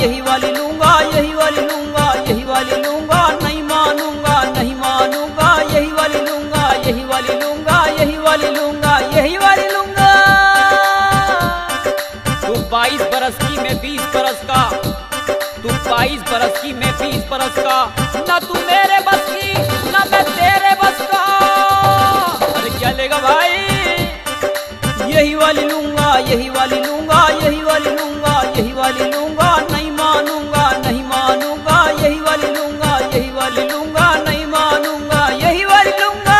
यही वाली लूंगा, यही वाली लूंगा, यही वाली लूंगा, नहीं मानूंगा, नहीं मानूंगा, यही वाली लूंगा, यही वाली लूंगा, यही वाली लूंगा, यही वाली लूंगा। तू 22 बरस की, मैं 20 बरस का, तू 22 बरस की, मैं 20 बरस का, ना तू मेरे बस की, ना मैं तेरे बस का। अरे क्या लेगा भाई? यही वाली लूंगा, यही वाली लूंगा, यही वाली लूंगा, यही वाली लूंगा, नहीं मानूंगा, नहीं मानूंगा, यही वाली लूंगा, यही वाली लूंगा, नहीं मानूंगा, यही वाली लूंगा।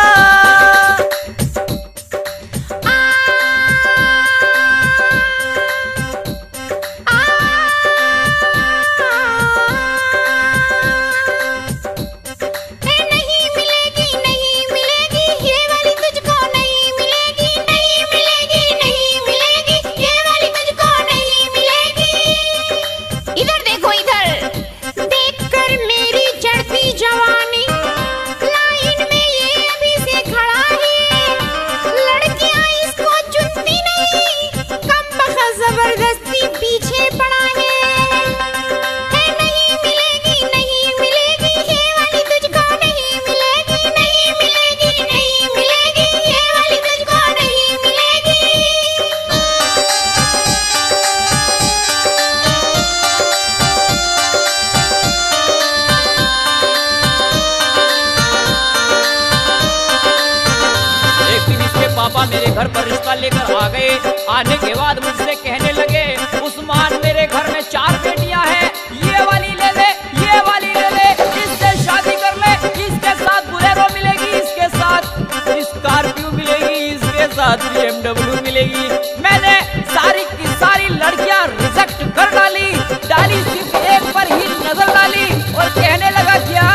पापा मेरे घर पर रिश्ता लेकर आ गए। आने के बाद मुझसे कहने लगे, उस्मान मेरे घर में 4 बेटियां हैं, ये वाली ले ले, ये वाली ले ले, इससे शादी कर ले, इसके साथ बुलेरो मिलेगी, इसके साथ स्कॉर्पियो मिलेगी, इसके साथ BMW मिलेगी। मैंने सारी की सारी लड़कियां रिजेक्ट कर डाली, सिर्फ एक पर ही नजर डाली और कहने लगा क्या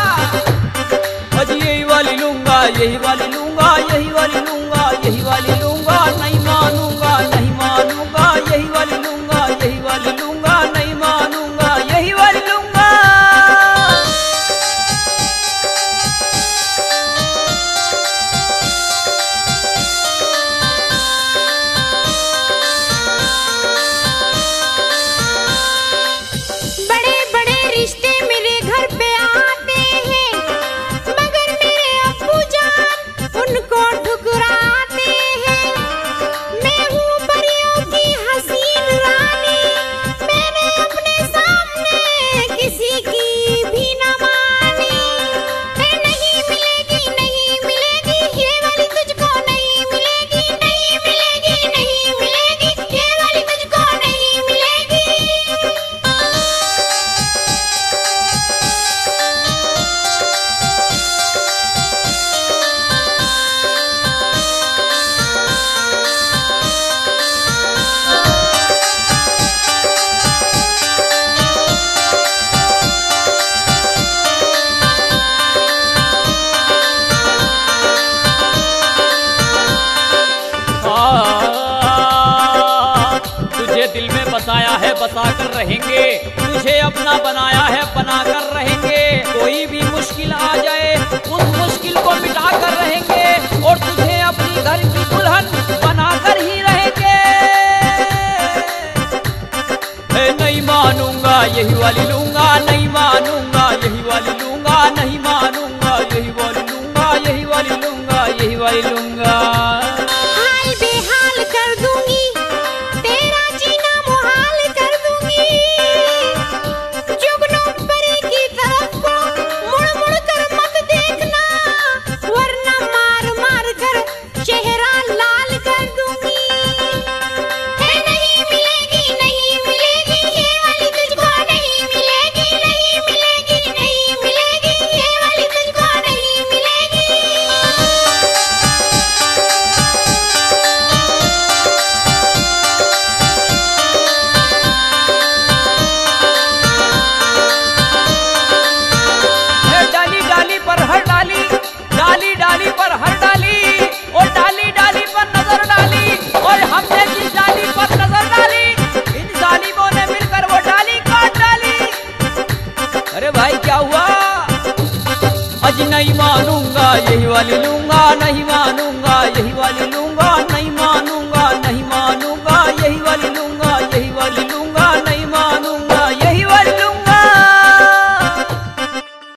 अजी यही वाली लूंगा, यही वाली लूंगा, यही वाली लूंगा, यही वाली लूंगा, नहीं मानूंगा, नहीं मानूंगा, यही वाली लूंगा, यही वाली लूंगा, नहीं मानूंगा, यही वाली लूंगा। बड़े बड़े रिश्ते मेरे घर पे आते हैं, मगर मेरे अब्बू जान उनको ठुकराते हैं। मैं हूँ परियों की हसीन रानी, मैंने अपने सामने किसी की भी न मानी। नहीं मिलेगी, नहीं मिलेगी, ये वाली तुझको नहीं मिलेगी, नहीं मिलेगी, नहीं मिलेगी, ये वाली तुझको नहीं मिलेगी। तुझे दिल में बसाया है, बसा कर रहेंगे, तुझे अपना बनाया है, बना कर रहेंगे। कोई भी मुश्किल आ जाए, उस मुश्किल को मिटा कर रहेंगे और तुझे अपनी घर की दुल्हन बना कर ही रहेंगे। नहीं मानूंगा, यही वाली लूंगा, नहीं मानूंगा, यही वाली लूंगा, नहीं मानूंगा, यही वाली लूंगा, यही वाली लूंगा, यही वाली लूंगा। हाल बेहाल कर दूंगी, तेरा जीना मुहाल कर दूंगी। जुगनू परी की तरफ को मुड़ मुड़ कर मत देखना, वरना मार मार कर चेहरा लाल कर दूंगी। नहीं मिलेगी, नहीं मिलेगी, ये वाली तुझको नहीं मिलेगी, नहीं मिलेगी, नहीं मिलेगी, ये वाली तुझको नहीं मिलेगी। डाली डाली पर हर डाली, डाली डाली पर हर डाली, और डाली डाली पर नजर डाली, और हमने जिस डाली पर नजर डाली, इन जालिमों ने मिलकर वो डाली काट डाली। अरे भाई क्या हुआ? अज नहीं मानूंगा, यही वाली लूंगा।